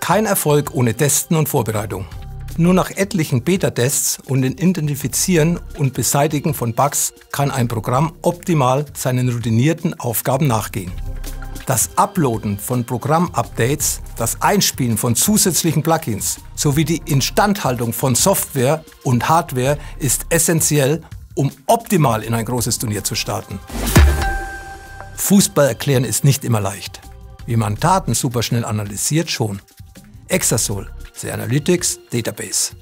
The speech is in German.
kein Erfolg ohne Testen und Vorbereitung. Nur nach etlichen Beta-Tests und dem Identifizieren und Beseitigen von Bugs kann ein Programm optimal seinen routinierten Aufgaben nachgehen. Das Uploaden von Programm-Updates, das Einspielen von zusätzlichen Plugins sowie die Instandhaltung von Software und Hardware ist essentiell, um optimal in ein großes Turnier zu starten. Fußball erklären ist nicht immer leicht. Wie man Daten superschnell analysiert, schon. Exasol, The Analytics Database.